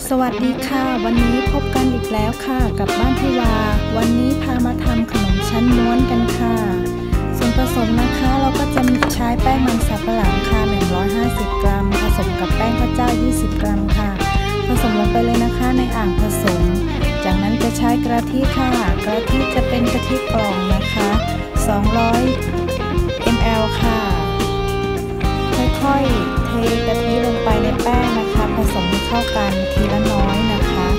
สวัสดีค่ะวันนี้พบกันอีกแล้วค่ะกับบ้านพี่วาวันนี้พามาทำขนมชั้นม้วนกันค่ะส่วนผสมนะคะเราก็จะใช้แป้งมันสับปะหลังค่ะ150 กรัมผสมกับแป้งข้าวเจ้า20 กรัมค่ะผสมลงไปเลยนะคะในอ่างผสมจากนั้นจะใช้กะทิค่ะกะทิจะเป็นกะทิกล่องนะคะ200 ml ค่ะค่อยๆเทกะทิลงไปในแป้งนะคะผสมให้เข้ากันทีละน้อยนะคะ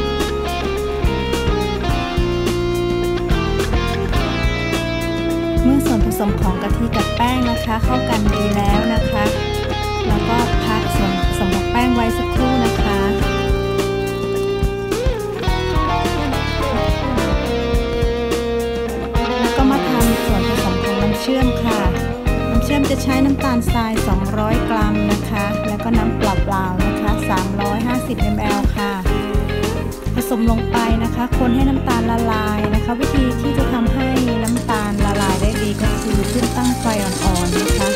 เมื่อส่วนผสมของกะทิกับแป้งนะคะเข้ากันดีแล้วนะคะแล้วก็พักส่วนผสมของแป้งไว้สักครู่นะคะแล้วก็มาทำส่วนผสมของน้ำเชื่อมค่ะน้ำเชื่อมจะใช้น้ำตาลทราย200 กรัมนะคะแล้วก็น้ำเปล่าๆนะคะ350 ml ค่ะผสมลงไปนะคะคนให้น้ำตาลละลายนะคะวิธีที่จะทำให้น้ำตาลละลายได้ดีก็คือขึ้นตั้งไฟอ่อนๆนะคะ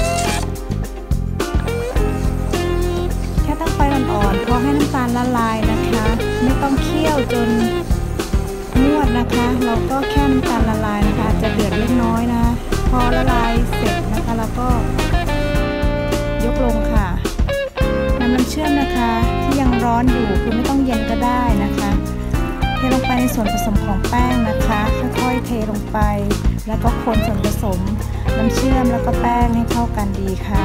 แค่ตั้งไฟอ่อนๆพอให้น้ำตาลละลายนะคะไม่ต้องเคี่ยวจนงวดนะคะเราก็แค่น้ำตาลละลายนะคะจะเดือดเล็กน้อยนะพอละลายเสร็จนะคะแล้วก็ยกลงค่ะน้ำเชื่อมนะคะที่ยังร้อนอยู่คือไม่ต้องเย็นก็ได้นะคะเทลงไปในส่วนผสมของแป้งนะคะค่อยๆเทลงไปแล้วก็คนส่วนผสมน้ำเชื่อมแล้วก็แป้งให้เข้ากันดีค่ะ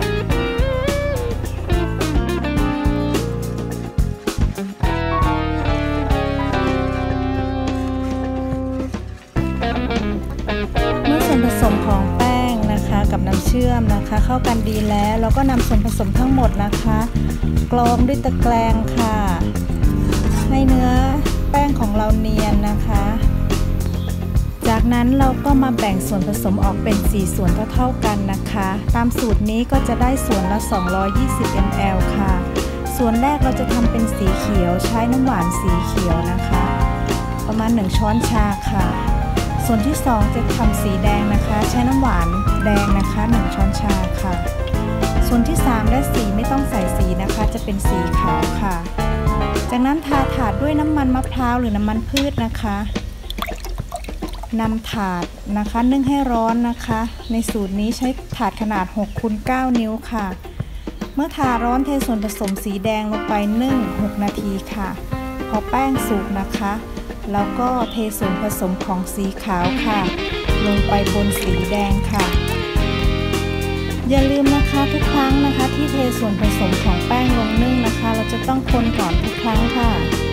เมื่อส่วนผสมของแป้งนะคะกับน้ำเชื่อมนะคะเข้ากันดีแล้วเราก็นำส่วนผสมทั้งหมดนะคะกรองด้วยตะแกรงค่ะให้เนื้อแป้งของเราเนียนนะคะจากนั้นเราก็มาแบ่งส่วนผสมออกเป็น4ส่วนเท่าๆกันนะคะตามสูตรนี้ก็จะได้ส่วนละ220 ml ค่ะส่วนแรกเราจะทำเป็นสีเขียวใช้น้ำหวานสีเขียวนะคะประมาณ1 ช้อนชาค่ะส่วนที่2จะทำสีแดงนะคะใช้น้ำหวานแดงนะคะ1 ช้อนชาค่ะส่วนที่3และ4ไม่ต้องใส่สีนะคะจะเป็นสีขาวค่ะจากนั้นทาถาดด้วยน้ำมันมะพร้าวหรือน้ำมันพืชนะคะนำถาดนะคะนึ่งให้ร้อนนะคะในสูตรนี้ใช้ถาดขนาด6x9 นิ้วค่ะเมื่อถาดร้อนเทส่วนผสมสีแดงลงไปนึ่ง6 นาทีค่ะพอแป้งสุกนะคะแล้วก็เทส่วนผสมของสีขาวค่ะลงไปบนสีแดงค่ะอย่าลืมนะคะทุกครั้งนะคะที่เทส่วนผสมของแป้งลงนึ่งนะคะเราจะต้องคนก่อนทุกครั้งค่ะ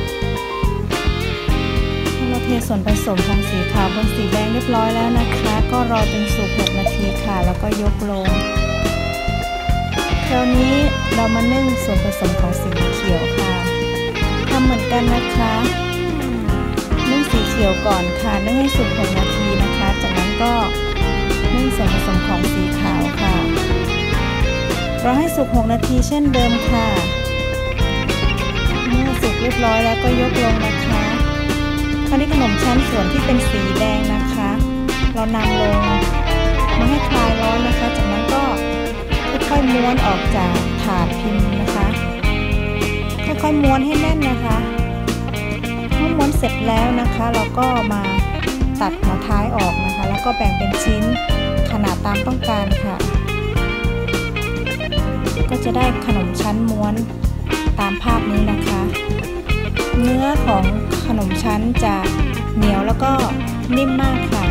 เราเทส่วนผสมของสีขาวบนสีแดงเรียบร้อยแล้วนะคะก็รอจนสุก6 นาทีค่ะแล้วก็ยกลงคราวนี้เรามานึ่งส่วนผสมของสีเขียวค่ะทำเหมือนกันนะคะนึ่งสีเขียวก่อนค่ะนึ่งให้สุก6 นาทีนะคะจากนั้นก็นึ่งส่วนผสมของสีขาวค่ะรอให้สุก6 นาทีเช่นเดิมค่ะเมื่อสุกเรียบร้อยแล้วก็ยกลงนะคะคราวนี้ขนมชั้นส่วนที่เป็นสีแดงนะคะเรานำลงมาให้คลายร้อนนะคะจากนั้นก็ค่อยๆม้วนออกจากถาดพิมพ์นะคะค่อยๆม้วนให้แน่นนะคะเมื่อม้วนเสร็จแล้วนะคะเราก็มาตัดหัวท้ายออกนะคะแล้วก็แบ่งเป็นชิ้นขนาดตามต้องการค่ะก็จะได้ขนมชั้นม้วนตามภาพนี้นะคะเนื้อของขนมชั้นจะเหนียวแล้วก็นิ่มมากค่ะ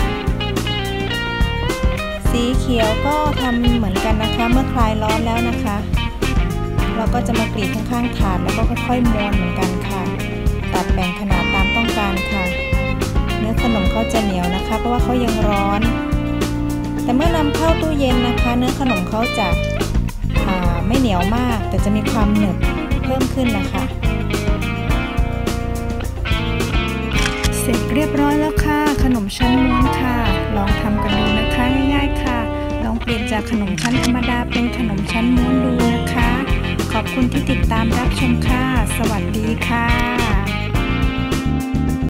สีเขียวก็ทำเหมือนกันนะคะเมื่อคลายร้อนแล้วนะคะเราก็จะมากรีดข้างๆถาดแล้วก็ค่อยๆม้วนเหมือนกันค่ะตัดแบ่งขนาดตามต้องการค่ะเนื้อขนมเขาจะเหนียวนะคะเพราะว่าเขายังร้อนแต่เมื่อนำเข้าตู้เย็นนะคะเนื้อขนมเขาจะไม่เหนียวมากแต่จะมีความหนึบเพิ่มขึ้นนะคะเสร็จเรียบร้อยแล้วค่ะขนมชั้นม้วนค่ะลองทำกันดูนะคะง่ายๆค่ะลองเปลี่ยนจากขนมชั้นธรรมดาเป็นขนมชั้นม้วนดูนะคะขอบคุณที่ติดตามรับชมค่ะสวัสดีค่ะ